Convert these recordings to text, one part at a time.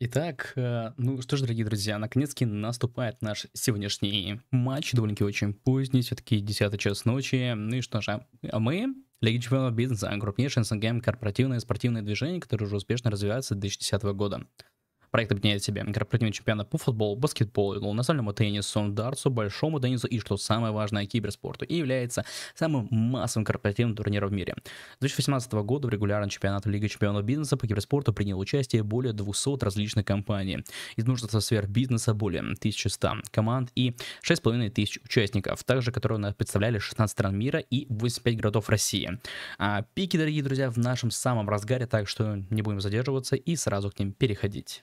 Итак, ну что ж, дорогие друзья, наконец-таки наступает наш сегодняшний матч, довольно-таки очень поздний, все-таки 10 час ночи. Ну и что же, а мы, Лига Чемпионов Бизнеса, крупнейшее СНГ корпоративное спортивное движение, которое уже успешно развивается с 2010 года. Проект объединяет в себе корпоративные чемпионаты по футболу, баскетболу, настольному теннису, дартсу, большому теннису и, что самое важное, киберспорту, и является самым массовым корпоративным турниром в мире. С 2018 года в регулярном чемпионате Лиги чемпионов бизнеса по киберспорту приняло участие более 200 различных компаний. Из множества сфер бизнеса более 1100 команд и 6500 участников, также которые нас представляли 16 стран мира и 85 городов России. А пики, дорогие друзья, в нашем самом разгаре, так что не будем задерживаться и сразу к ним переходить.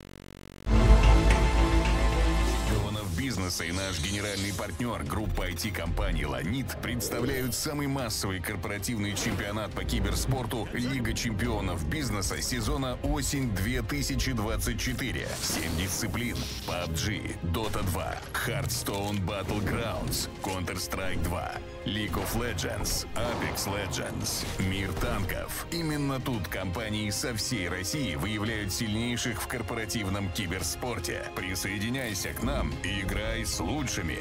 Чемпионов бизнеса и наш генеральный партнер группа IT-компаний «Ланит» представляют самый массовый корпоративный чемпионат по киберспорту «Лига чемпионов бизнеса» сезона осень-2024. 7 дисциплин: PUBG, Dota 2, Hearthstone Battlegrounds, Counter-Strike 2, League of Legends, Apex Legends, Мир танков. Именно тут компании со всей России выявляют сильнейших в корпоративном киберспорте. Присоединяйся к нам и играй с лучшими.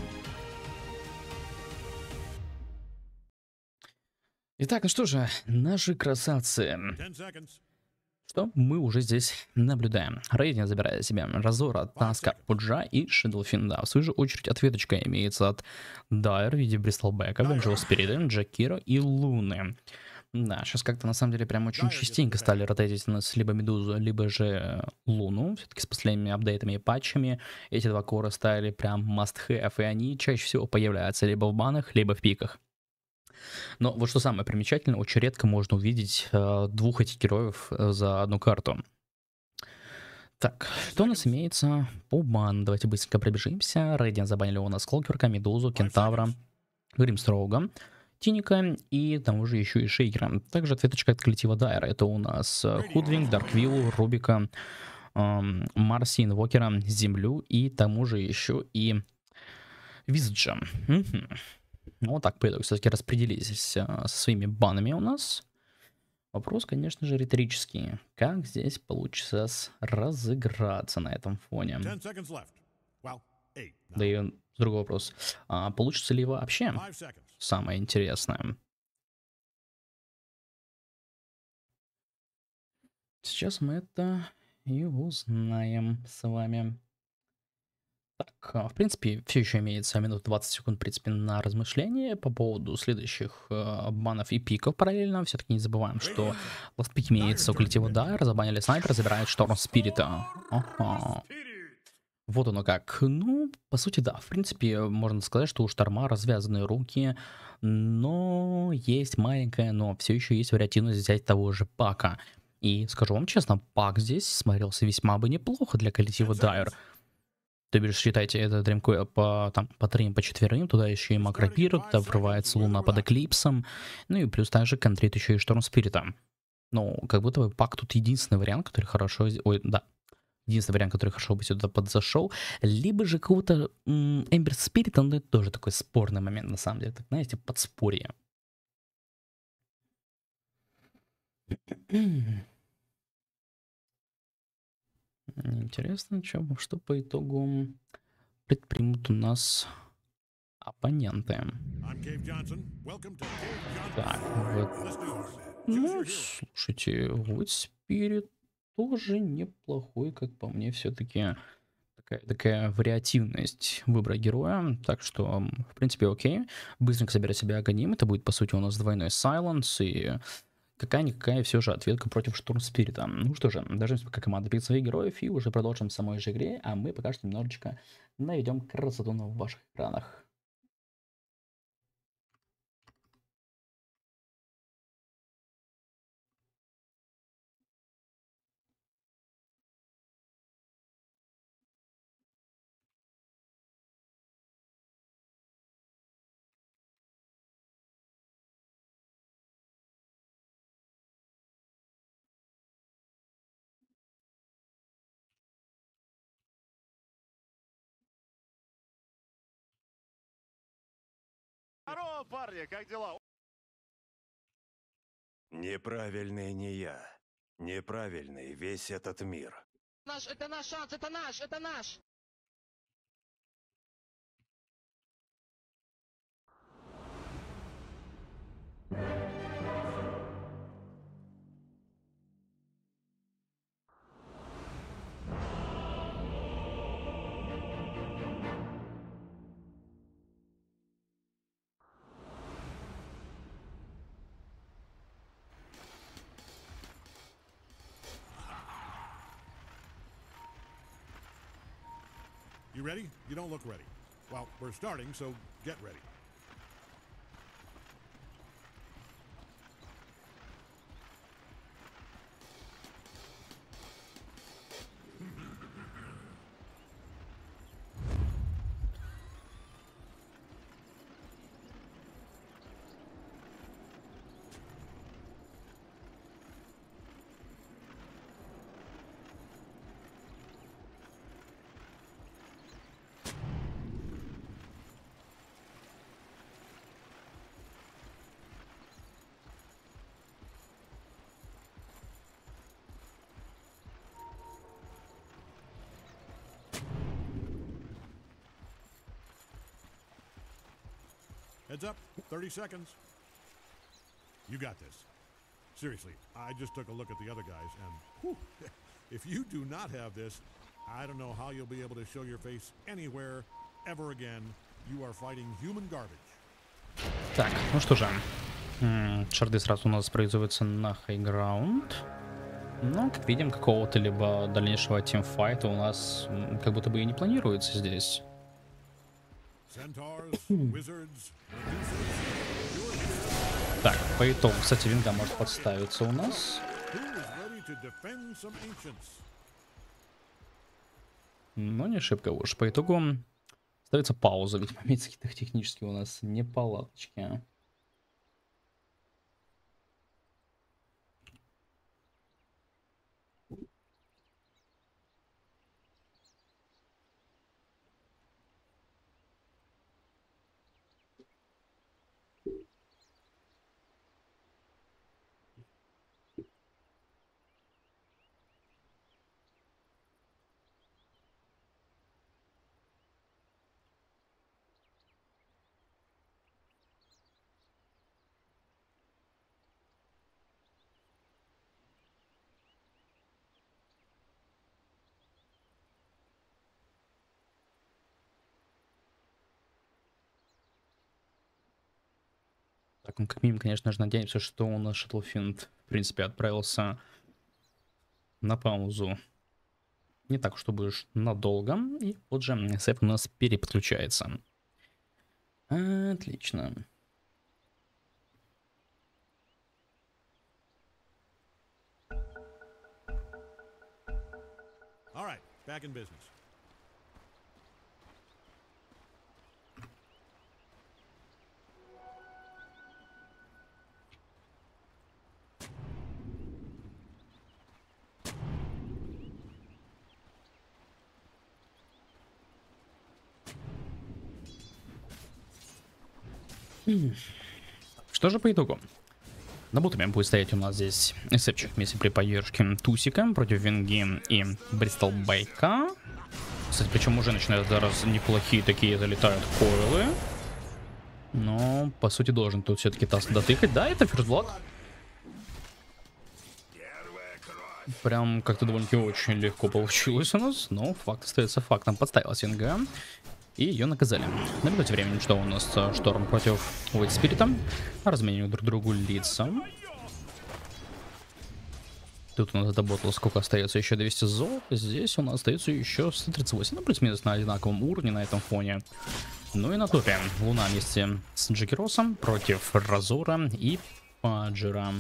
Итак, ну что же, наши красавцы. Что мы уже здесь наблюдаем? Рейдинг забирает себе Разора, Таска, Пуджа и Шедлфинда. В свою же очередь ответочка имеется от Дайр в виде Бристлбека, Венджел Спирита, Джакира и Луны. Да, сейчас как-то на самом деле прям очень частенько стали ротейтить у нас либо Медузу, либо же Луну. Все-таки с последними апдейтами и патчами эти два кора стали прям must-have, и они чаще всего появляются либо в банах, либо в пиках. Но вот что самое примечательное, очень редко можно увидеть двух этих героев за одну карту. Так, что у нас имеется по бан? Давайте быстренько пробежимся. Рейдиан забанили у нас Клокверка, Медузу, Кентавра, Гримстроуга, Тиника и тому же еще и Шейкера. Также ответочка от коллектива Дайра. Это у нас Худвинг, Дарквилл, Рубика, Марси, Инвокера, Землю и тому же еще и Визджа. Ну, вот так, по итогу, все-таки распределились со своими банами у нас. Вопрос, конечно же, риторический. Как здесь получится разыграться на этом фоне? Да и другой вопрос. А получится ли вообще? Самое интересное. Сейчас мы это и узнаем с вами. Так, в принципе, все еще имеется минут 20 секунд, в принципе, на размышление по поводу следующих банов и пиков параллельно. Все-таки не забываем, что ласт пик имеется у коллектива Дайр, забанили снайпер, забирает Шторм Спирита. Ага. Вот оно как. Ну, по сути, да. В принципе, можно сказать, что у Шторма развязаны руки, но есть маленькая, но все еще есть вариативность взять того же Пака. И скажу вам честно, Пак здесь смотрелся весьма бы неплохо для коллектива Дайр. То бишь, считайте, это дримкойл по, там, по трем, по четверым, туда еще и Макропир, туда врывается Луна под Эклипсом, ну и плюс также контрит еще и Шторм Спирита. Ну, как будто бы Пак тут единственный вариант, который хорошо... Ой, да. Единственный вариант, который хорошо бы сюда подзашел. Либо же какого-то Эмбер Спирита, но это тоже такой спорный момент, на самом деле. Так, знаете, подспорье. Интересно, что по итогу предпримут у нас оппоненты. Так, вот. Ну, слушайте, вот Спирит тоже неплохой, как по мне, все-таки такая вариативность выбора героя, так что, в принципе, окей. Быстренько собирать себе Аганим, это будет, по сути, у нас двойной Сайленс, и какая-никакая все же ответка против Штурм Спирита. Ну что же, дождемся, пока команда пишет своих героев, и уже продолжим в самой же игре, а мы пока что немножечко наведем красоту на ваших экранах. Здорово, парни, как дела? Неправильный не я. Неправильный весь этот мир. Это наш шанс, это наш, это наш! You ready? You don't look ready. Well, we're starting, so get ready. Heads up, 30 seconds. You got this. Seriously, I just took a look at the other guys, and whew, if you do not have this, I don't know how you'll be able to show your face anywhere ever again. You are fighting human garbage. Так, ну что же. Шарды сразу у нас производятся на хайграунд. Но, как видим, какого-то либо дальнейшего тимфайта у нас как будто бы и не планируется здесь. Так, по итогу, кстати, винга может подставиться у нас. Но не шибко уж. По итогу ставится пауза, ведь имеется какие-то технические у нас неполадочки. Так, ну как минимум, конечно же, надеемся, что у нас Шаттлфинд, в принципе, отправился на паузу. Не так, чтобы уж надолго. И вот же СФ у нас переподключается. Отлично. All right, back in business. Что же по итогу? На ботами будет стоять у нас здесь СФчик вместе при поддержке Тусика против Винги и Бристол Байка. Кстати, причем уже начинают зараз неплохие такие залетают койлы. Но, по сути, должен тут все-таки Тасс дотыкать. Да, это First Blood. Прям как-то довольно-таки очень легко получилось у нас. Но факт остается фактом. Подставилась Винга. И ее наказали. Наблюдайте времени, что у нас Шторм против Уайт Спирита. Разменивают друг другу лица. Тут у нас отработало, сколько остается, еще 200 золота. Здесь у нас остается еще 138. Ну, плюс-минус на одинаковом уровне на этом фоне. Ну и на топе Луна вместе с Джекиросом против Разора и Паджера.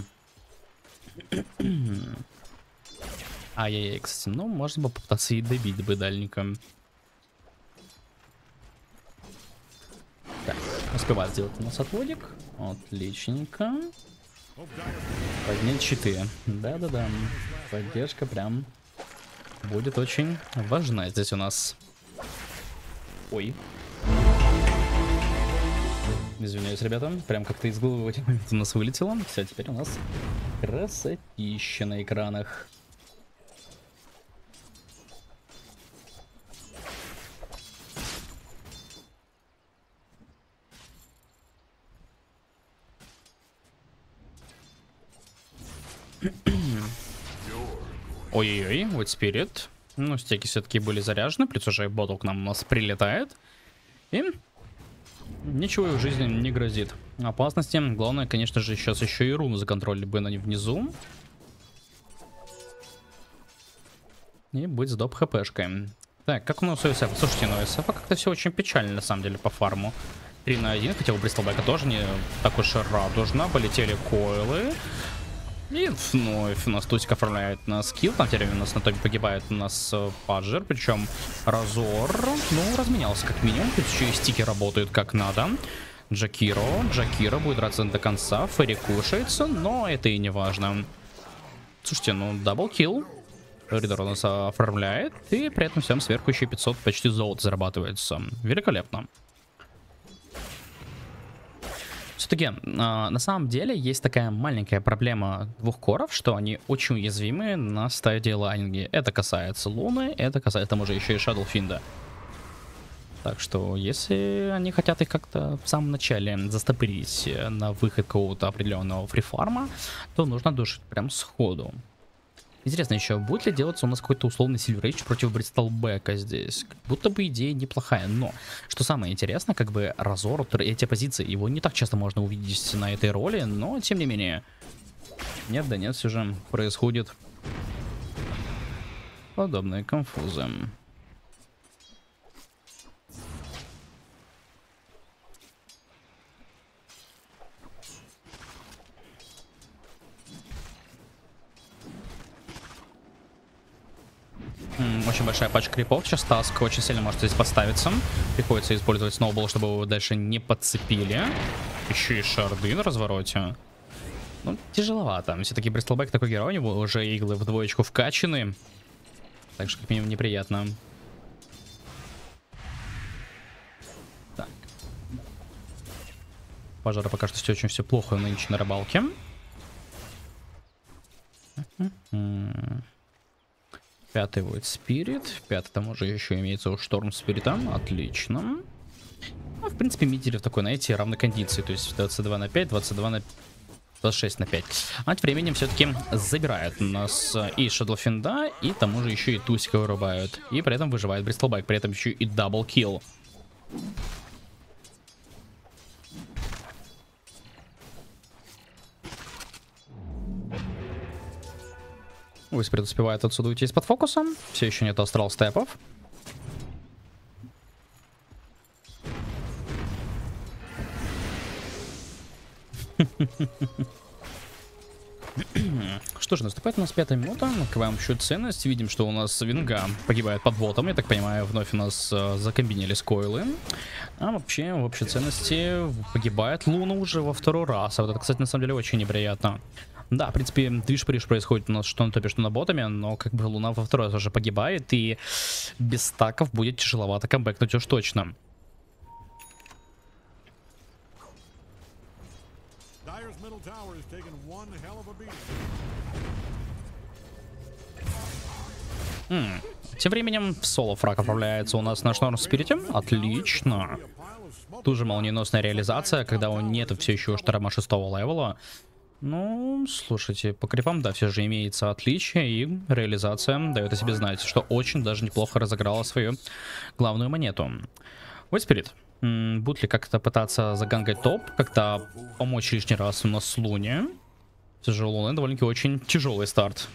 Ай-яй-яй, кстати, ну, можно попытаться и добить бы дальника. Так, успевает сделать у нас отводик. Отличненько. Поднять щиты. Да-да-да. Поддержка прям будет очень важна здесь у нас. Ой. Извиняюсь, ребята. Прям как-то из головы в этот момент у нас вылетело. Все, теперь у нас красотища на экранах. Ой-ой-ой, вот Спирит. Ну, стеки все-таки были заряжены, плюс уже ботл к нам у нас прилетает. И ничего в жизни не грозит. Опасности. Главное, конечно же, сейчас еще и руну законтролили бы они внизу. И быть с доп хпшкой. Так, как у нас у СФ? Слушайте, ну СФ как-то все очень печально, на самом деле, по фарму. 3 на 1, хотя у Бристолбека тоже не так уж радужно. Полетели койлы. И вновь у нас Тусик оформляет на скилл. Там теперь у нас на топе погибает у нас Паджер. Причем Разор, ну, разменялся как минимум. Тут еще и стики работают как надо. Джакиро будет драться до конца. Ферри кушается, но это и не важно. Слушайте, ну, даблкилл. Ридер у нас оформляет. И при этом всем сверху еще 500 почти золота зарабатывается. Великолепно. Все-таки, на самом деле, есть такая маленькая проблема двух коров, что они очень уязвимы на стадии лайнинги. Это касается Луны, это касается, там уже еще и Шадлфинда. Так что, если они хотят их как-то в самом начале застопорить на выход какого-то определенного фрифарма, то нужно душить прям сходу. Интересно еще, будет ли делаться у нас какой-то условный Сильверейдж против Бристолбека здесь? Как будто бы идея неплохая, но что самое интересное, как бы Разор, эти позиции, его не так часто можно увидеть на этой роли, но тем не менее. Нет, да нет, все же происходит подобные конфузы. Очень большая пачка крипов. Сейчас Таск очень сильно может здесь подставиться. Приходится использовать сноубол, чтобы его дальше не подцепили. Еще и шарды на развороте. Ну, тяжеловато. Все-таки Бристолбек такой герой, у него уже иглы в двоечку вкачаны. Так что как минимум неприятно. Так. Пожара пока что очень все плохо нынче на рыбалке. Пятый будет Спирит. Пятый там уже еще имеется у Шторм Спирита. Отлично. Ну, в принципе, мидеры в такой, знаете, равной кондиции. То есть 22 на 5, 22 на 26 на 5. А тем временем все-таки забирают у нас и Шадлфинда, и тому же еще и Тусика вырубают. И при этом выживает Бристолбек. При этом еще и даблкилл. Уиспирит успевает отсюда уйти из-под фокуса. Все еще нет астрал степов. Что же, наступает у нас 5-я минута. Открываем общую ценность. Видим, что у нас Винга погибает под ботом. Я так понимаю, вновь у нас закомбинились койлы. А вообще, в общей ценности погибает Луна уже во второй раз. А вот это, кстати, на самом деле очень неприятно. Да, в принципе, движ-приш происходит у нас что на топе, что на ботами, но как бы Луна во второй раз уже погибает, и без стаков будет тяжеловато камбэкнуть уж точно. Тем временем соло-фраг отправляется у нас на Шторм Спирите. Отлично. Тут же молниеносная реализация, когда у нету все еще шторма 6-го левела. Ну, слушайте, по крипам, да, все же имеется отличие, и реализация дает о себе знать, что очень даже неплохо разыграла свою главную монету. Уиспирит, будет ли как-то пытаться загангать топ, как-то помочь лишний раз у нас Луне? Все же у Луны довольно-таки очень тяжелый старт.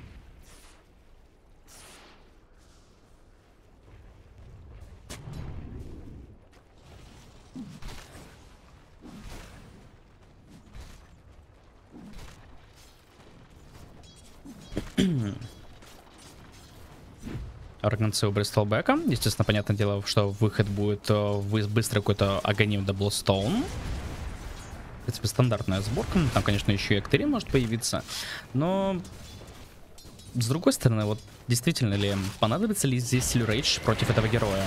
Органцы у Бристолбека. Естественно, понятное дело, что выход будет быстрый какой-то агоним Даблстоун. В принципе, стандартная сборка. Там, конечно, еще и Эктерин может появиться. Но, с другой стороны, вот действительно ли понадобится ли здесь Сильверейдж против этого героя?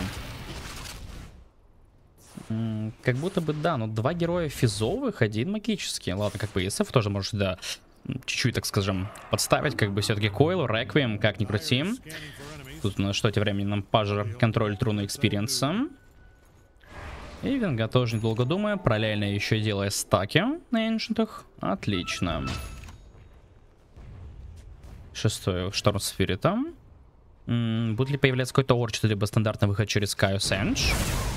Как будто бы да, но два героя физовых, один магический. Ладно, как бы ЕСФ тоже может, да, чуть-чуть, так скажем, подставить, как бы все-таки Койл, Реквием, как ни крути. Тут на что тем временем нам Паджер контроль руны экспириенса. И Винга тоже недолго думая, параллельно еще делая стаки на эншентах. Отлично. 6-й Шторм Спирита. Будет ли появляться какой-то орчит, либо стандартный выход через Каю Сэндж?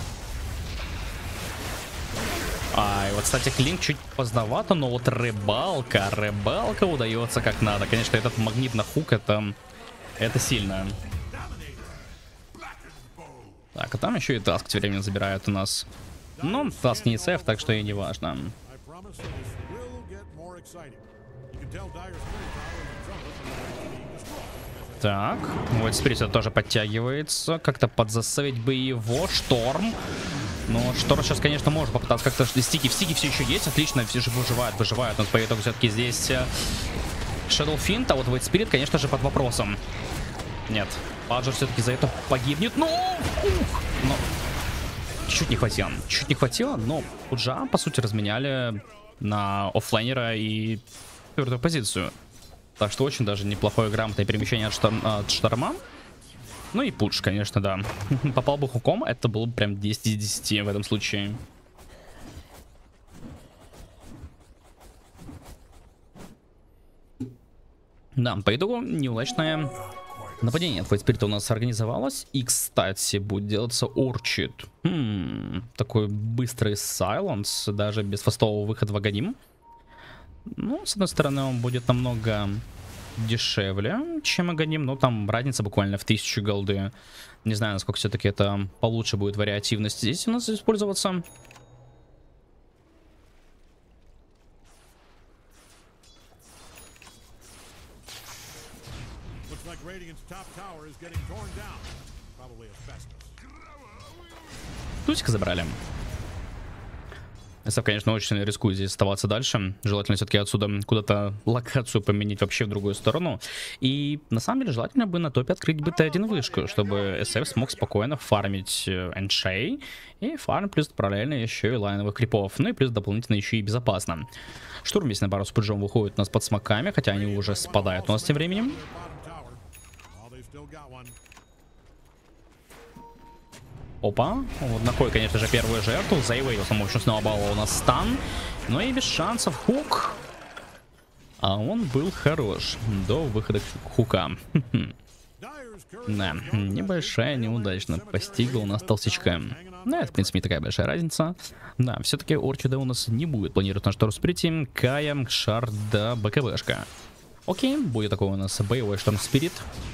И вот, кстати, Клинк чуть поздновато, но вот рыбалка удается как надо. Конечно, этот магнит на хук, это сильно. Так, а там еще и Таск тем временем забирают у нас. Но Таск не СФ, так что и не важно. Так, вот Спирит тоже подтягивается. Как-то подзасовить бы его. Шторм. Но Шторм сейчас, конечно, может попытаться как-то... Стики все еще есть. Отлично, все же выживают. Но по итогу все-таки здесь Shadow Fiend. А вот Void Spirit, конечно же, под вопросом. Нет, Баджер все-таки за это погибнет. Но чуть не хватило. Но Пуджа, по сути, разменяли на оффлайнера и твердую позицию. Так что очень даже неплохое грамотное перемещение от Шторма. Ну и Пудж, конечно, да. Попал бы хуком, это было бы прям 10 из 10 в этом случае. Да, по итогу неудачное нападение от Void Spirit у нас организовалось. И, кстати, будет делаться Орчид. Такой быстрый сайленс, даже без фастового выхода в Аганим. Ну, с одной стороны, он будет намного дешевле, чем Аганим, но там разница буквально в 1000 голды. Не знаю, насколько все-таки это получше будет вариативность здесь у нас использоваться. Тусика забрали. СФ, конечно, очень рискует здесь оставаться дальше. Желательно все-таки отсюда куда-то локацию поменять вообще в другую сторону. И на самом деле желательно бы на топе открыть бы Т1 вышку, чтобы СФ смог спокойно фармить эншей. И фарм плюс параллельно еще и лайновых крипов. Ну и плюс дополнительно еще и безопасно. Штурм весь на пару с Пуджом выходит у нас под смоками, хотя они уже спадают у нас тем временем. Опа, вот такой, конечно же, первую жертву. Заивейлся, в общем, снова балл у нас стан. Но и без шансов хук. А он был хорош до выхода хука. Да, небольшая неудачно постигла у нас толстячка. Да, это, в принципе, не такая большая разница. Да, все-таки Орчида у нас не будет планировать на Шторм Спирите. Кая, Шар, да, БКБшка. Окей, будет такой у нас боевой Шторм Спирит.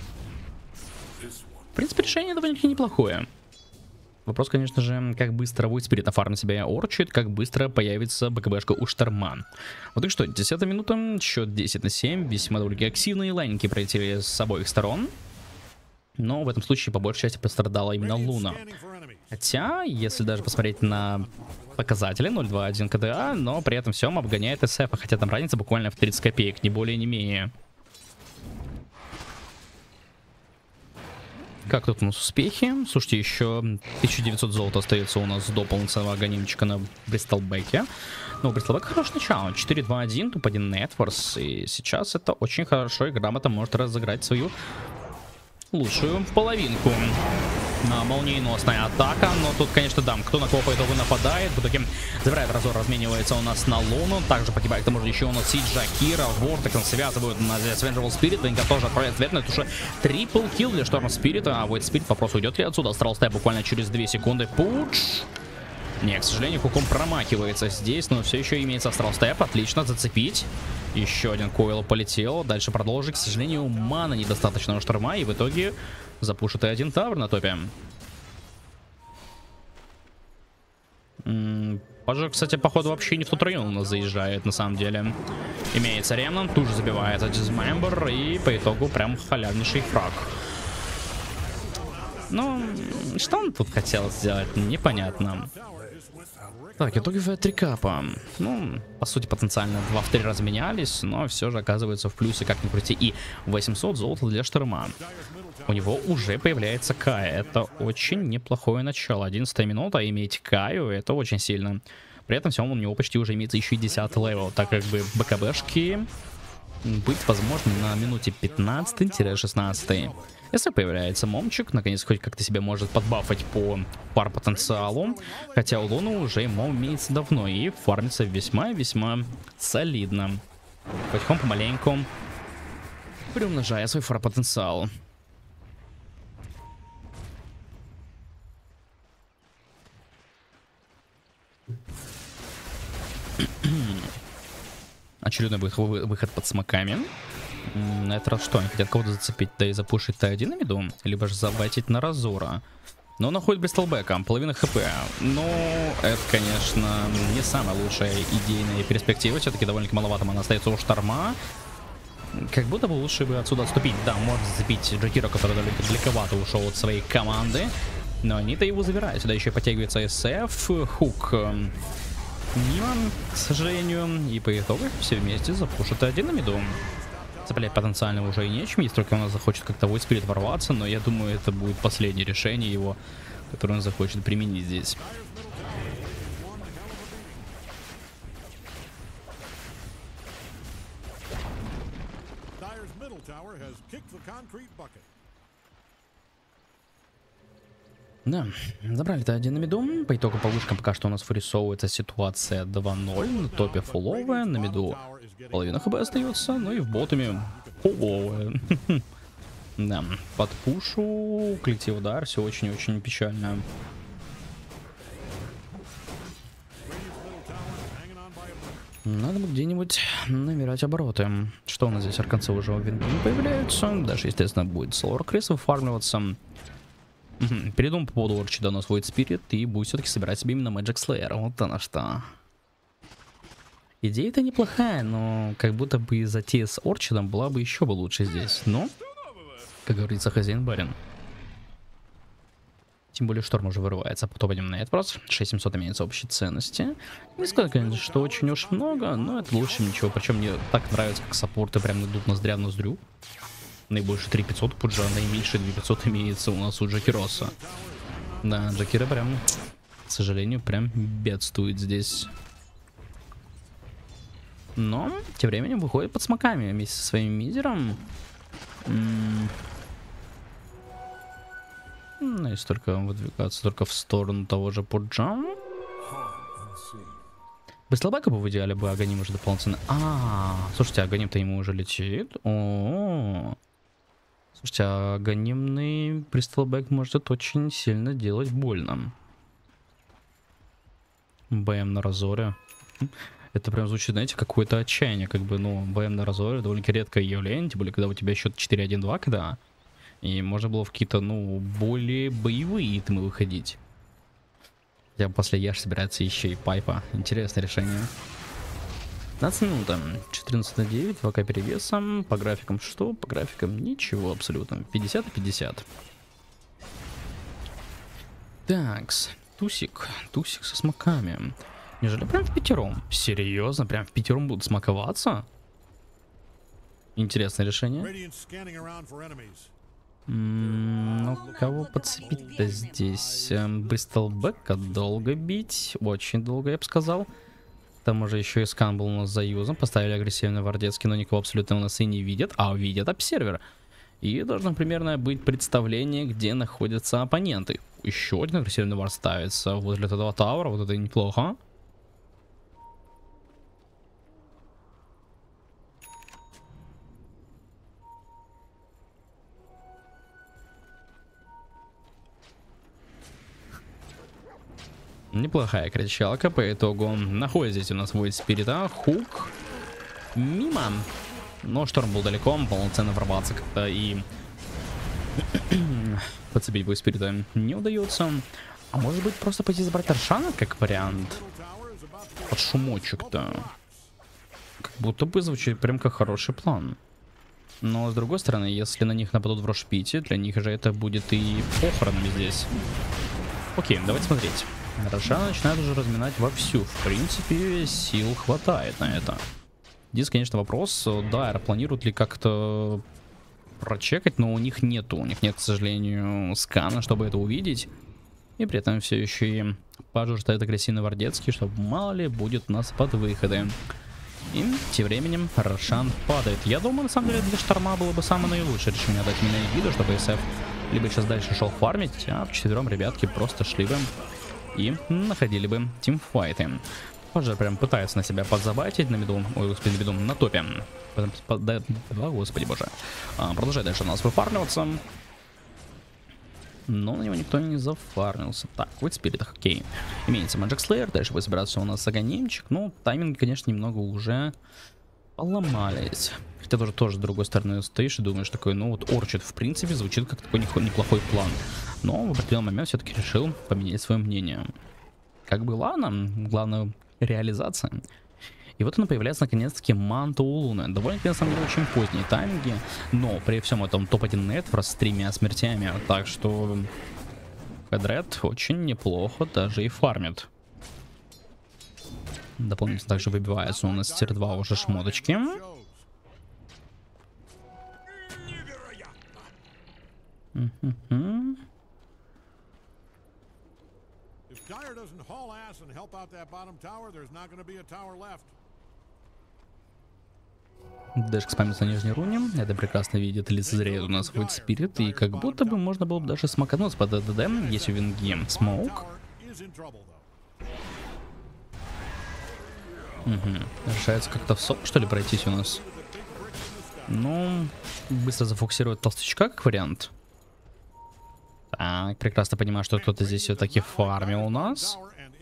В принципе, решение довольно-таки неплохое. Вопрос, конечно же, как быстро будет Спирит нафармить себя Орчид, как быстро появится БКБшка у Шторма. Вот и что, 10-я минута, счет 10-7, весьма довольно активные лайники пролетели с обоих сторон. Но в этом случае по большей части пострадала именно Луна. Хотя, если даже посмотреть на показатели, 0.2.1 КДА, но при этом всем обгоняет СФ, хотя там разница буквально в 30 копеек, не более, не менее. Как тут у нас успехи? Слушайте, еще 1900 золота остается у нас до полноценного аганимчика на Бристолбеке. Ну, Бристолбек хорошее начало. 4-2-1, топ-1 Нетворс. И сейчас это очень хорошо и грамотно может разыграть свою лучшую половинку. Молниеносная атака, но тут, конечно, да, кто на кого по итогу нападает. В итоге забирает разор, разменивается у нас на Луну. Также погибает, к тому же, еще у нас Сиджа, Кира, Вортекс связывают на Свенджервал Спирит. Венга тоже отправляет вверх, но это уже трипл килл для Шторма Спирита. А Void Spirit вопрос, уйдет ли отсюда. Астрал Степ буквально через 2 секунды. Пудж. Не, к сожалению, хуком промахивается здесь, но все еще имеется Астрал Степ. Отлично, зацепить. Еще один койл полетел. Дальше продолжить. К сожалению, мана недостаточно у Шторма. И в итоге запушит и один тавр на топе. Пажер, кстати, походу вообще не в тот район у нас заезжает, на самом деле. Имеется Ремнант, тут же забивается Дизмембер. И по итогу прям халявнейший фраг. Ну, что он тут хотел сделать, непонятно. Так, итоговая 3 капа. Ну, по сути, потенциально 2 в 3 разменялись, но все же оказывается в плюсе, как ни крути. И 800 золота для Шторма. У него уже появляется Кая. Это очень неплохое начало. 11-я минута, иметь Каю, это очень сильно. При этом всем у него почти уже имеется еще и 10-й левел, так как бы БКБшки быть возможно на минуте 15-16. Если появляется Момчик, наконец хоть как-то себя может подбафать по пар потенциалу. Хотя у Луны уже Мом имеется давно и фармится весьма-весьма солидно. Потихоньку, помаленьку приумножая свой фар-потенциал. Очередной выход под смоками. На этот раз что? Они хотят кого-то зацепить, да и запушить Т1 на миду? Либо же забайтить на Разора. Но он находит Бристлбека, половина хп. Ну, это, конечно, не самая лучшая идейная перспектива. Все-таки довольно-таки маловато она остается у Шторма. Как будто бы лучше бы отсюда отступить. Да, можно зацепить Джакира, который довольно далековато ушел от своей команды. Но они-то его забирают. Сюда еще подтягивается СФ, Хук мимо, к сожалению. И по итогу все вместе запушат Т1 на миду. Цеплять потенциально уже и нечем, если только он захочет как-то в спирит ворваться, но я думаю, это будет последнее решение его, которое он захочет применить здесь. Да, забрали Т1 на миду. По итогу по вышкам пока что у нас вырисовывается ситуация 2-0. На топе фуловая, на миду половина хп остается, ну и в ботами фуловая. Да, под пушу, коллектив удар, все очень-очень печально. Надо бы где-нибудь набирать обороты. Что у нас здесь? Арканцы уже в вингу появляются. Даже, естественно, будет Слор Крис выфармливаться. Перейдем по поводу Орчида на свой спирит и будет все-таки собирать себе именно Magic Slayer. Вот она что. Идея-то неплохая, но как будто бы затея с Орчидом была бы еще бы лучше здесь. Но, как говорится, хозяин-барин. Тем более Шторм уже вырывается. Потом пойдем на этот вопрос. 6700 имеется общей ценности. Не сказать, конечно, что очень уж много, но это лучше ничего. Причем мне так нравится, как саппорты прям идут ноздря в ноздрю. Наибольше 3500 пуджа, наименьшее 2500 имеется у нас у Джакироса. Да, Джакира прям, к сожалению, прям бедствует здесь. Но, тем временем, выходит под смоками вместе со своим мизером. Ну, если только выдвигаться только в сторону того же пуджа. Быстлбека бы в идеале бы Аганим уже дополнительно. Слушайте, Аганим-то ему уже летит. Слушайте, аганимный Бристлбек может очень сильно делать больно. БМ на Разоре. Это прям звучит, знаете, какое-то отчаяние, как бы, ну, БМ на Разоре довольно-таки редкое явление, тем более, когда у тебя счет 4-1-2, когда, и можно было в какие-то, ну, более боевые итемы выходить. Хотя после Яш собирается еще и Пайпа. Интересное решение. 15 минут, 14-9, 2К перевесом, по графикам что? По графикам ничего абсолютно, 50 и 50. Такс, Тусик со смоками. Неужели прям в пятером? Серьезно, прям в пятером будут смаковаться? Интересное решение. Ну, кого подцепить-то здесь? Бристлбека долго бить, очень долго, я бы сказал. Там уже еще и скан был у нас за юзом. Поставили агрессивный вардецкий, но никого абсолютно у нас и не видят. А увидят обсервер. И должно примерно быть представление, где находятся оппоненты. Еще один агрессивный вард ставится возле этого таура. Вот это неплохо. Неплохая кричалка, по итогу находит здесь у нас Void Spirit, Хук мимо. Но Шторм был далеко, полноценно ворваться как-то и подцепить Void Spirit не удается. А может быть просто пойти забрать Рошана как вариант? Под шумочек-то. Как будто бы звучит прям как хороший план. Но с другой стороны, если на них нападут в Рошпите, для них же это будет и похоронами здесь. Окей, давайте смотреть. Рошана начинает уже разминать вовсю. В принципе, сил хватает на это. Здесь, конечно, вопрос, да, планируют ли как-то прочекать, но у них нет, к сожалению, скана, чтобы это увидеть. И при этом все еще и Паджер стоит агрессивно вардецкий, чтобы мало ли будет у нас под выходы. И тем временем Рошан падает. Я думаю, на самом деле, для Шторма было бы самое наилучшее решение дать меня и виду, чтобы СФ либо сейчас дальше шел фармить, а вчетвером ребятки просто шли бы и находили бы тимфайты. Поджар прям пытается на себя подзабайтить на миду, ой, господи, на миду, на топе. Да, господи боже. Продолжает дальше у нас выфармливаться. Но на него никто не зафармился. Так, вот спирит, окей. Имеется Magic Slayer, дальше будет собираться у нас Аганимчик. Ну, тайминги, конечно, немного уже поломались. Хотя тоже с другой стороны стоишь и думаешь такой, ну вот Орчид в принципе звучит как такой неплохой план. Но в определенный момент все-таки решил поменять свое мнение. Как бы ладно, главное реализация. И вот она появляется наконец-таки Манта у Луны. Довольно-таки на самом деле очень поздние тайминги, но при всем этом топ-1 Нетфор с 3 смертями. Так что Федред очень неплохо даже и фармит. Дополнительно также выбивается у нас тир 2 уже шмоточки. Дэшк спамится на нижней руне. Это прекрасно видит, лицезреет у нас Void Spirit. И как будто бы можно было бы даже смокануться под ДД, если у Винги смоук. Решается как-то в соп, что ли, пройтись у нас. Ну, быстро зафокусировать толстячка как вариант. Так, прекрасно понимаю, что кто-то здесь все-таки фармил у нас.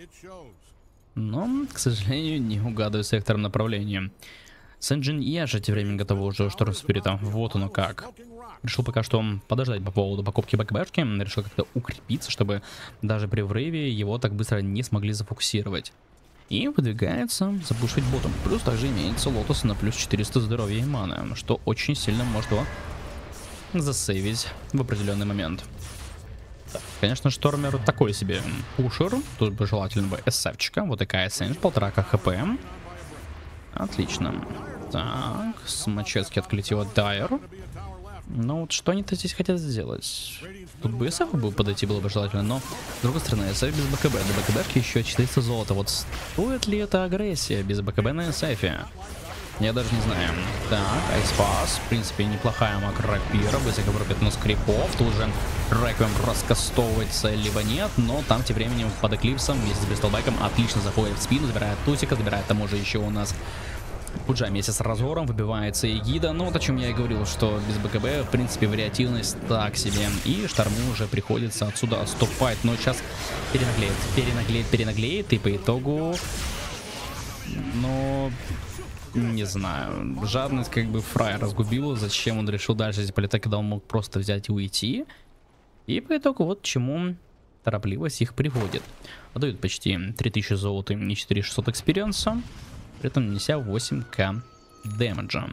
Но, к сожалению, не угадываю сектором направления. Сэнджин и Яша тем временем готовы уже Шторм Спирита. Вот оно как. Решил пока что подождать по поводу покупки БКБшки. Решил как-то укрепиться, чтобы даже при врыве его так быстро не смогли зафокусировать. И выдвигается запушить ботом. Плюс также имеется Лотос на плюс 400 здоровья и маны, что очень сильно может его засейвить в определенный момент. Так, конечно, Штормер такой себе пушер. Тут бы желательно бы СФчика. Вот такая эссенж, 1,5 хп. Отлично. Так, с Мачетски отклетела Дайер. Ну вот что они-то здесь хотят сделать? Тут бы СФ бы подойти было бы желательно, но с другой стороны, СФ без БКБ. До БКБшки еще 400 золота. Вот стоит ли это агрессия без БКБ на СФе? Я даже не знаю. Так, Айспас. В принципе, неплохая макропира. Быстренько врубит на скрипов. Тут же Реквием раскастовывается, либо нет. Но там тем временем под Эклипсом вместе с Бристолбайком отлично заходит в спину. Забирает Тусика, забирает тому же еще у нас Пуджа вместе с разгором. Выбивается Эгида. Ну вот о чем я и говорил, что без БКБ, в принципе, вариативность так себе. И Шторму уже приходится отсюда отступать. Но сейчас перенаглеет. И по итогу... Но... Не знаю, жадность как бы Фрая разгубила, зачем он решил дальше здесь полетать, когда он мог просто взять и уйти. И по итогу вот к чему торопливость их приводит. Отдают почти 3000 золота и 4600 экспириенса, при этом нанеся 8к дэмэджа.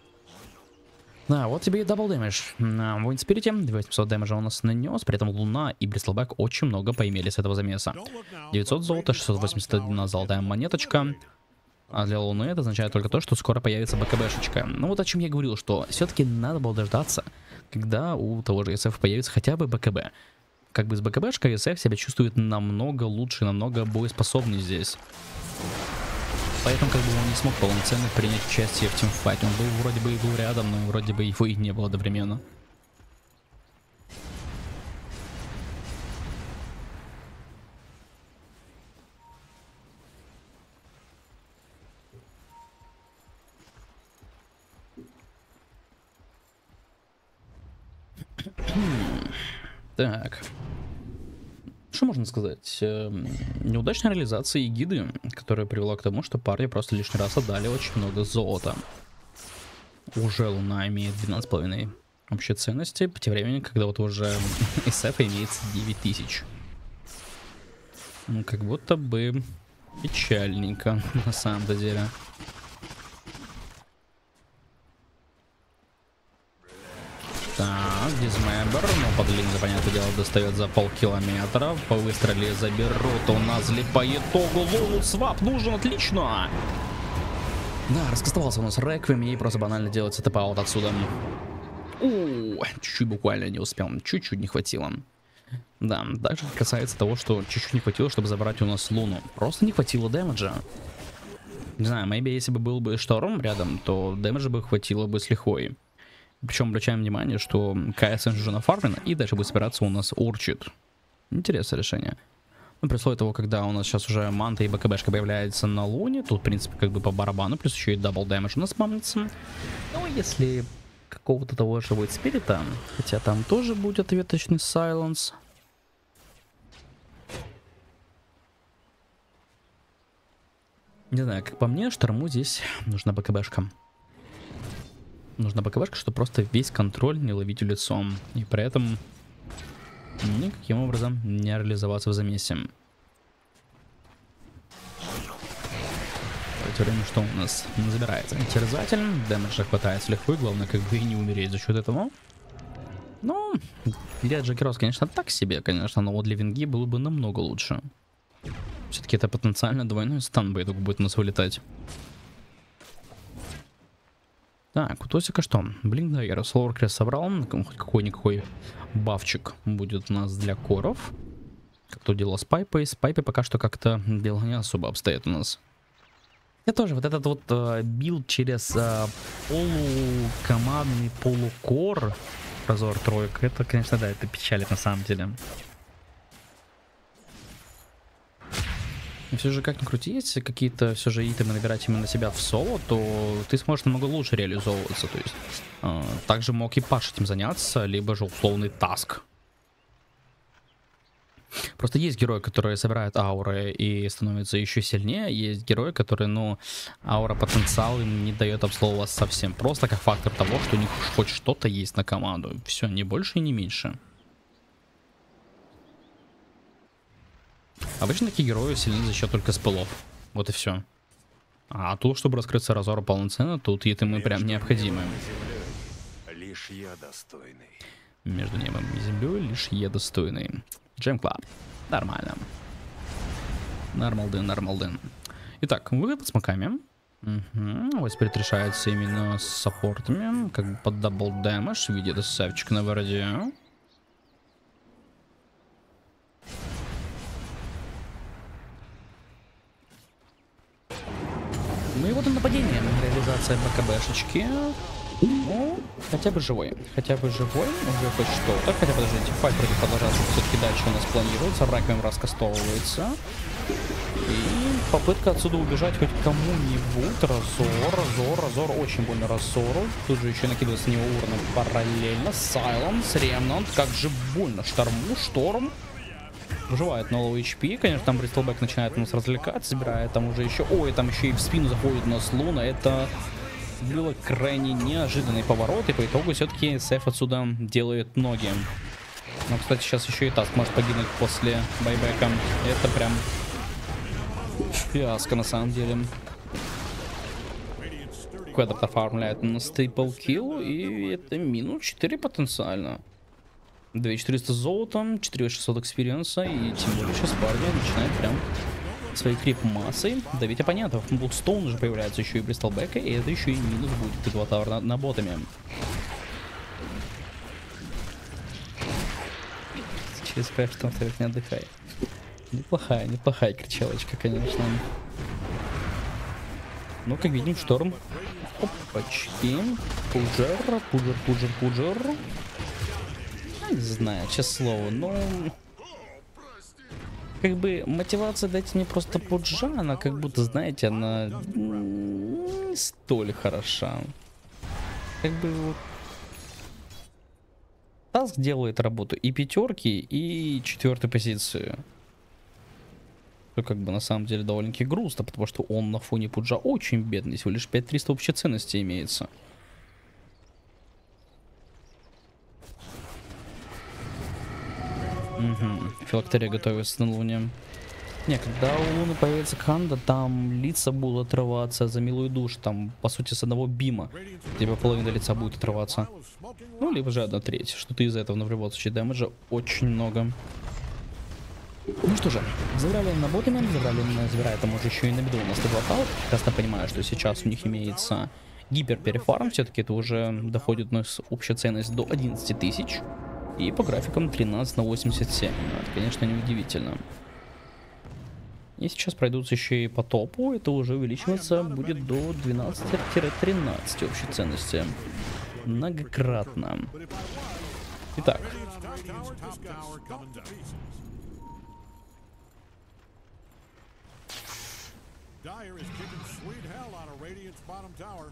Да, вот тебе и дабл дэмэдж на Void Spirit, 2800 дэмэджа у нас нанес, при этом Луна и Бристлбэк очень много поимели с этого замеса. 900 золота, 681 золотая монеточка. А для Луны это означает только то, что скоро появится БКБшечка. Ну вот о чем я говорил, что все-таки надо было дождаться, когда у того же СФ появится хотя бы БКБ. Как бы с БКБшкой СФ себя чувствует намного лучше, намного боеспособнее здесь. Поэтому как бы он не смог полноценно принять участие в тимфайте. Он был вроде бы и был рядом, но вроде бы его и не было одновременно. Так, что можно сказать? Неудачная реализация Эгиды, которая привела к тому, что парни просто лишний раз отдали очень много золота. Уже Луна имеет 12,5 общей ценности, по тем времени, когда вот уже СФ имеется 9000. Ну, как будто бы печальненько на самом-то деле. Так, дизмембер, но под линзой, понятное дело, достает за полкилометра. По выстреле заберут у нас ли по итогу Луну. Свап нужен, отлично. Да, раскастовался у нас Реквием и просто банально делать сетап-аут отсюда. Чуть-чуть буквально не успел, чуть-чуть не хватило. Да, также касается того, что чуть-чуть не хватило, чтобы забрать у нас Луну. Просто не хватило дэмэджа. Не знаю, maybe если бы был бы Шторм рядом, то дэмэджа бы хватило бы с лихвой. Причем обращаем внимание, что КСН уже нафармлена, и дальше будет собираться у нас Орчид. Интересное решение. Ну, при условии того, когда у нас сейчас уже манта и БКБшка появляется на Луне, тут, в принципе, как бы по барабану, плюс еще и дабл дэмэдж у нас мамнится. Ну, если какого-то того же будет спирита, хотя там тоже будет ответочный сайленс. Не знаю, как по мне, шторму здесь нужна БКБшка. Нужна БКБшка, чтобы просто весь контроль не ловить лицом. И при этом никаким образом не реализоваться в замесе. В это время что у нас забирается? Терзатель. Дэмэджа хватает легко, и главное как бы и не умереть за счет этого. Ну, для Джекерос, конечно, так себе, конечно, но вот для Винги было бы намного лучше. Все-таки это потенциально двойной стан боедок будет у нас вылетать. Так, у Тосика что? Блин, да, я Слоуркрест собрал. Хоть какой-никакой бафчик будет у нас для коров. Как то дело с Пайпой. С Пайпой пока что как-то дело не особо обстоит у нас. Я тоже вот этот вот билд через полукомандный полукор Разор тройка. Это, конечно, да, это печалит на самом деле. И все же, как ни крути, если какие-то все же итемы набирать именно себя в соло, то ты сможешь намного лучше реализовываться. То есть также мог и Паш этим заняться, либо же условный таск. Просто есть герои, которые собирают ауры и становятся еще сильнее. Есть герои, которые, ну, аура потенциал им не дает обсловываться совсем. Просто как фактор того, что у них хоть что-то есть на команду. Все, не больше и не меньше. Обычно такие герои сильны за счет только спылов. Вот и все. А тут, чтобы раскрыться Разора полноценно, тут итемы прям необходимы. Лишь я достойный. Между небом и землей лишь я достойный. Джем Клаб. Нормально. Нормалдын. Итак, выход под смоками. Вот теперь решается именно с саппортами. Как бы под дабл дэмэдж в виде доставчика на вороде. Ну и вот и нападение. Реализация БКБшечки. Ну, хотя бы живой. Хотя бы живой, уже хоть что-то. Хотя, подождите, файт против продолжаться все-таки дальше у нас планируется. Раквием раскастовывается. И попытка отсюда убежать хоть кому-нибудь. Разор. Очень больно Разору. Тут же еще накидывается на него урна параллельно. Сайленс, Ремнант. Как же больно. Шторм. Выживает на лоу HP. Конечно, там Бристлбэк начинает у нас развлекаться. Собирает там уже еще... Ой, там еще и в спину заходит у нас Луна. Это... было крайне неожиданный поворот, и по итогу все-таки Сэф отсюда делает ноги. Но, кстати, сейчас еще и Таск может погибнуть после байбека. Это прям фиаско на самом деле. Квадрат оформляет на стейпл килл, и это минус 4 потенциально. 2400 золотом, 4600 экспириенса, и тем более сейчас парни начинают прям своей крип-массой давить оппонентов. Блудстоун уже появляется еще и Бристлбэка, и это еще и минус будет игла товар на ботами. Через пэш что он не отдыхает. Неплохая кричалочка, конечно. Ну, как видим, Шторм. Опачки. Пуджер. Не знаю, честное слово, но... Как бы мотивация дать не просто пуджа, она как будто, знаете, она не столь хороша. Как бы вот... Таск делает работу и пятерки, и 4-й позиции. Что как бы на самом деле довольно-таки грустно, потому что он на фоне пуджа очень бедный, всего лишь 5300 общей ценности имеется. Филактерия готовится на Луне. Не, когда у Луны появится Ханда, там лица будут отрываться за милую душу. Там, по сути, с одного бима тебе половина лица будет отрываться. Ну, либо же 1/3. Что-то из этого, но в любом случае дэмэджа очень много. Ну что же, забрали на ботами, забирает там уже еще и на беду у нас Теглотал. Прекрасно понимаю, что сейчас у них имеется гиперперефарм. Все-таки это уже доходит у нас общая ценность до 11 тысяч. И по графикам 13 на 87. Это, конечно, неудивительно. И сейчас пройдутся еще и по топу. Это уже увеличиваться будет до 12-13 общей ценности. Многократно. Итак. Dyer is kicking sweet hell out of Radiant's bottom tower.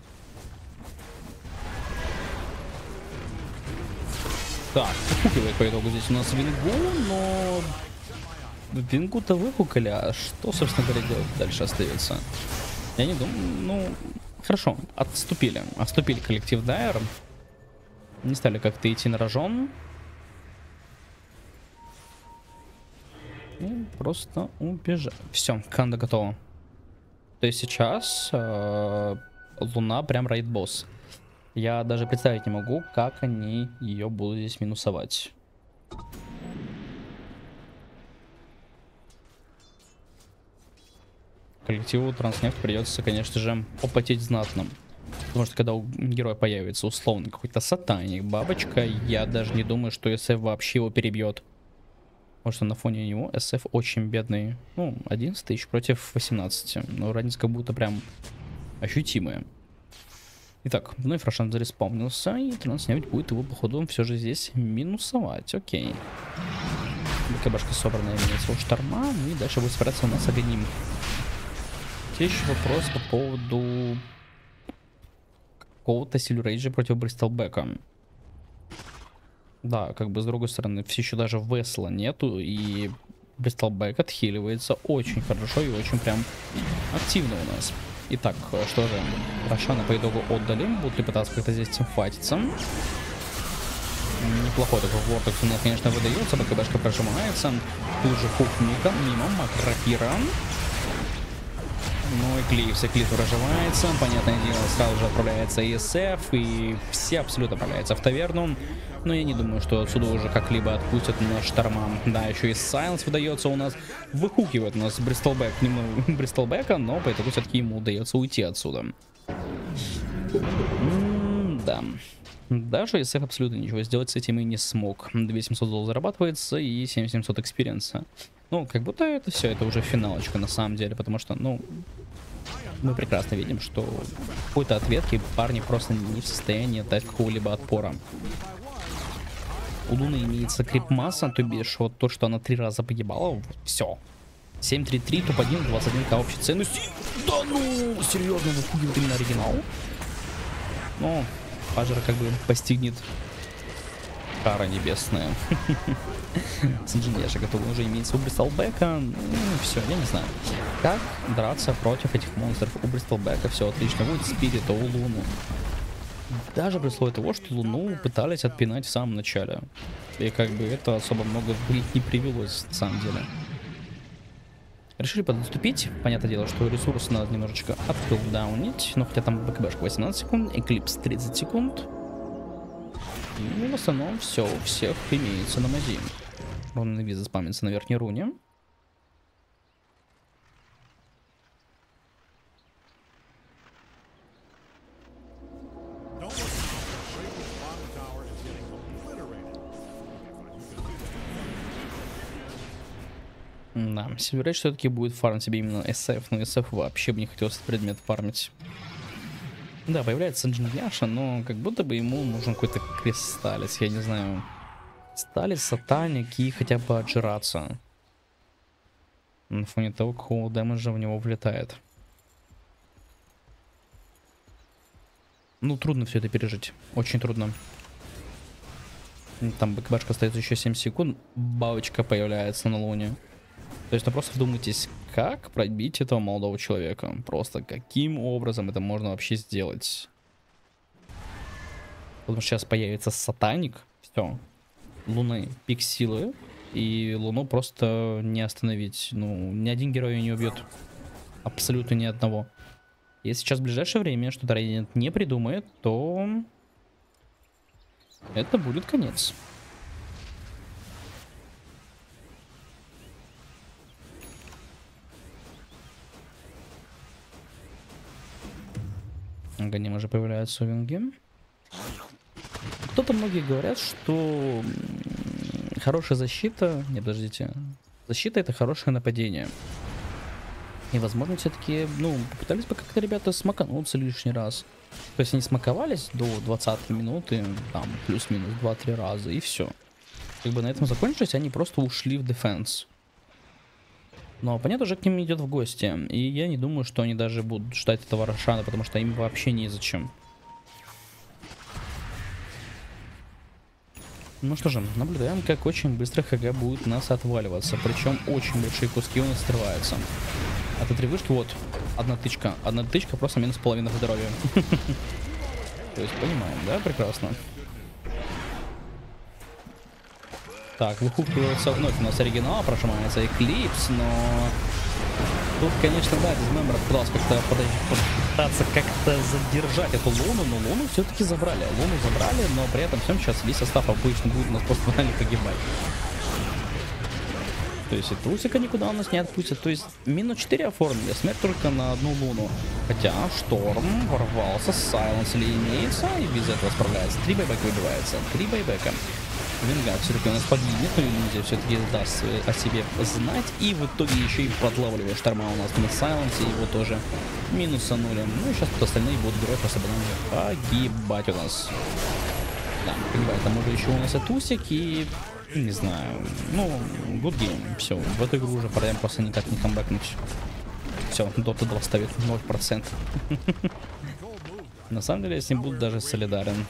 Так, выкукивает по итогу здесь у нас Вингу, но Вингу-то выкукали, а что, собственно говоря, делать дальше остается? Я не думаю, ну, хорошо, отступили коллектив Дайер, не стали как-то идти на рожон. И просто убежать. Все, команда готова. То есть сейчас Луна прям рейд-босс. Я даже представить не могу, как они ее будут здесь минусовать. Коллективу Транснефть придется, конечно же, попотеть знатно. Потому что когда у героя появится условно какой-то сатаник, бабочка, я даже не думаю, что SF вообще его перебьет. Потому что на фоне него SF очень бедный. Ну, 11 тысяч против 18. Но разница как будто прям ощутимая. Итак, вновь Рошан зареспаунился, и Транснефть будет его, походу, все же здесь минусовать. Окей. БКБшка собранная имеется у Шторма, и дальше будет спираться у нас Аганим. Здесь еще вопрос по поводу какого-то Сильрейджа против Бристолбека. Да, как бы с другой стороны, все еще даже Весла нету, и Бристолбек отхиливается очень хорошо и очень прям активно у нас. Итак, что же, Рошана по итогу отдали, будут ли пытаться как-то здесь тимфайтиться. Неплохой такой вортекс у нас, конечно, выдается, БКБшка прожимается. Тут же хук Ника, мимо Макропира. Ну и Клифс проживается, понятное дело, сразу же отправляется ESF, и все абсолютно отправляются в таверну. Но я не думаю, что отсюда уже как-либо отпустят на Шторма. Да, еще и Сайленс выдается у нас, выкукивает у нас Бристолбек немного Бристолбека, но по итогу все-таки ему удается уйти отсюда. Да. Даже ESF абсолютно ничего сделать с этим и не смог. 2700 долларов зарабатывается и 7700 экспириенса. Ну, как будто это все, это уже финалочка на самом деле, потому что, ну, мы прекрасно видим, что какой-то ответки парни просто не в состоянии дать какого-либо отпора. У Луны имеется крипмасса, то бишь вот то, что она 3 раза погибала, вот, все. 7-3-3, топ-1, 21к общей ценности. Да ну, серьезно, выпугивает именно оригинал. Но Фаджера как бы постигнет кара небесная. С инженершей, который уже имеется у Бристолбека. Ну, все, я не знаю. Как драться против этих монстров у Бристолбека? Все отлично. Будет Спирита у Луны. Даже при условии того, что Луну пытались отпинать в самом начале. И как бы это особо много не привелось, на самом деле. Решили подоступить. Понятное дело, что ресурс надо немножечко откулдаунить. Но хотя там БКБшка 18 секунд, Эклипс 30 секунд. И в основном все у всех имеется на мази. Ровно виза спамится на верхней руне. Да, Сильверейдж все-таки будет фармить себе именно SF, но SF вообще бы не хотел этот предмет фармить. Да, появляется Инженерша, но как будто бы ему нужен какой-то кристаллис, я не знаю. Сталис, сатаник и хотя бы отжираться. На фоне того, какого дэмэджа в него влетает. Ну, трудно все это пережить, очень трудно. Там БКБшка остается еще 7 секунд, бабочка появляется на Луне. То есть, ну просто вдумайтесь, как пробить этого молодого человека. Просто каким образом это можно вообще сделать. Потому что сейчас появится сатаник. Все. Луны пик силы. И Луну просто не остановить. Ну, ни один герой ее не убьет. Абсолютно ни одного. Если сейчас в ближайшее время что-то Рейдент не придумает, то это будет конец. Аганим уже появляется у Винги. Кто-то многие говорят, что хорошая защита... Не, подождите. Защита — это хорошее нападение. И, возможно, все-таки, ну, попытались бы как-то ребята смакануться лишний раз. То есть они смаковались до 20 минуты, там, плюс-минус 2-3 раза, и все. Как бы на этом закончилось, они просто ушли в дефенс. Но понятно, уже к ним идет в гости. И я не думаю, что они даже будут ждать этого Рошана, потому что им вообще незачем. Ну что же, наблюдаем, как очень быстро ХГ будет нас отваливаться. Причем очень большие куски у нас срываются. А ты тревишь, вот, одна тычка просто минус половина здоровья. То есть понимаем, да? Прекрасно. Так, выкупывается вновь у нас оригинал, прожимается Эклипс, но... Тут, конечно, да, Дизмембер пытался пытаться как-то задержать эту Луну, но Луну все-таки забрали. Луну забрали, но при этом всем сейчас весь состав обычно будет у нас просто банально погибать. То есть и Трусика никуда у нас не отпустят. То есть минус 4 оформили, смерть только на одну Луну. Хотя Шторм ворвался, Сайленс ли имеется, и без этого справляется. 3 байбека выбивается, 3 байбека. Вингар все-таки у нас погибнет, но иллюзия все-таки даст о себе знать. И в итоге еще и подлавливая Шторма у нас на Сайленсе, его тоже минусанули. Ну и сейчас тут остальные будут герои просто банально погибать у нас. Да, погибает. Там уже еще у нас и Тусик, и... Не знаю, ну, good game. Все, в эту игру уже пора просто никак не камбэкнуть. Все, Dota 2 ставит 0%. На самом деле я с ним буду даже солидарен.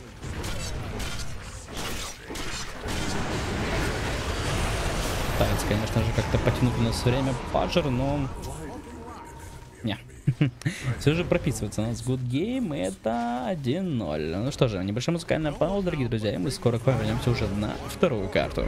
Пытается, конечно же, как-то потянуть у нас время Паджер, но... Не. Все же прописывается у нас good game, это 1-0. Ну что же, небольшая музыкальная пауза, дорогие друзья, и мы скоро к вам вернемся уже на вторую карту.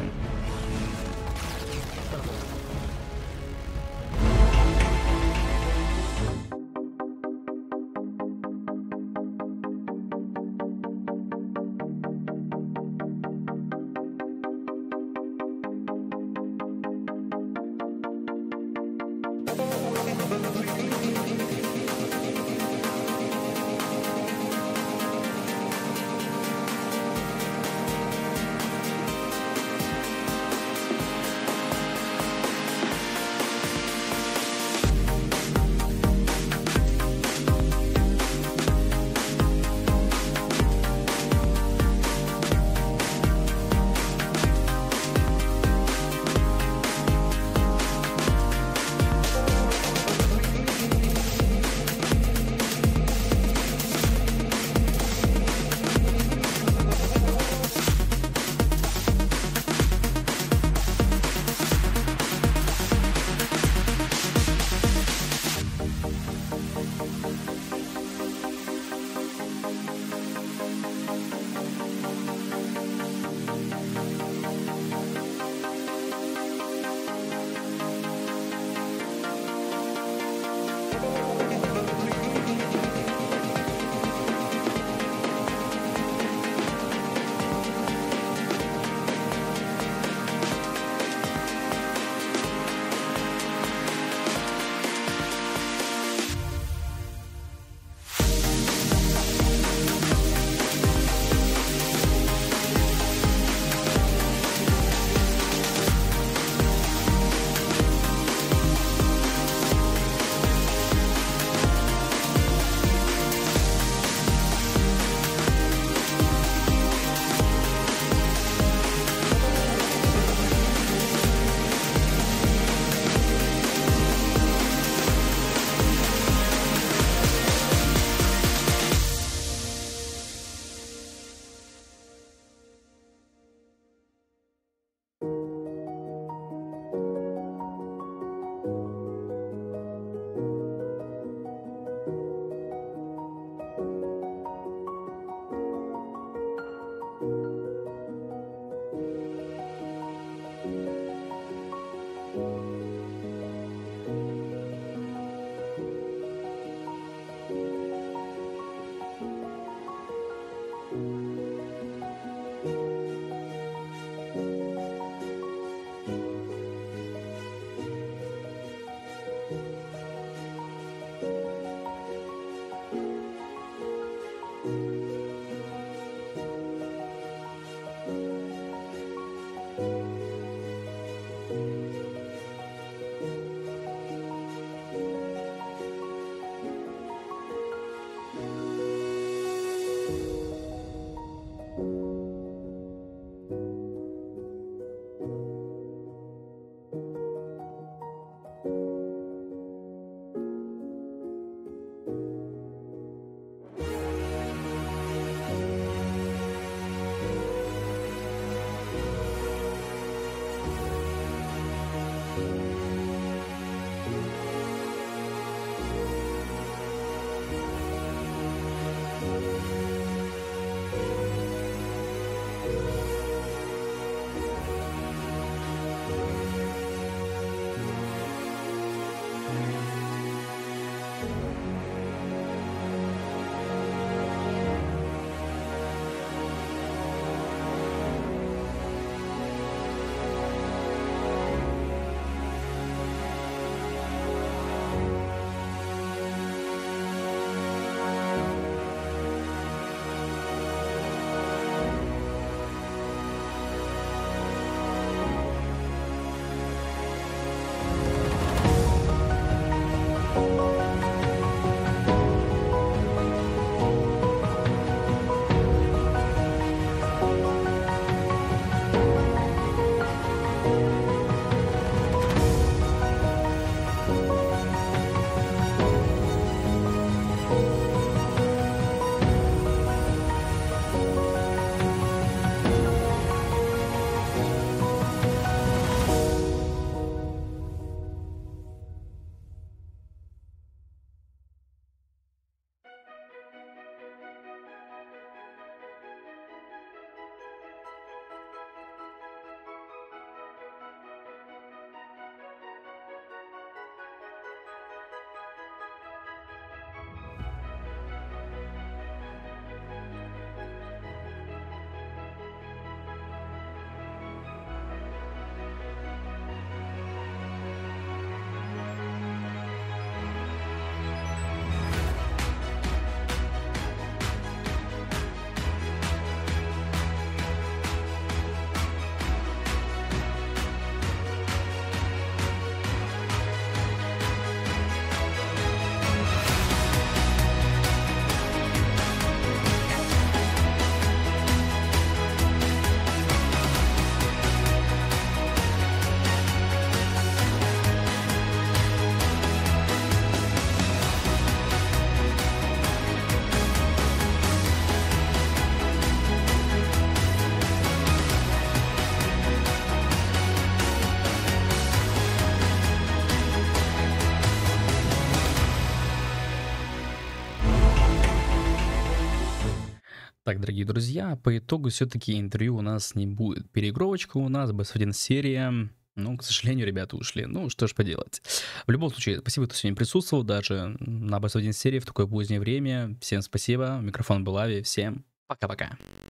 Итак, дорогие друзья, по итогу все-таки интервью у нас не будет. Переигровочка у нас, BS1 серия. Ну, к сожалению, ребята ушли. Ну, что ж поделать. В любом случае, спасибо, кто сегодня присутствовал, даже на BS1 серии в такое позднее время. Всем спасибо. Микрофон был Ави. Всем пока-пока.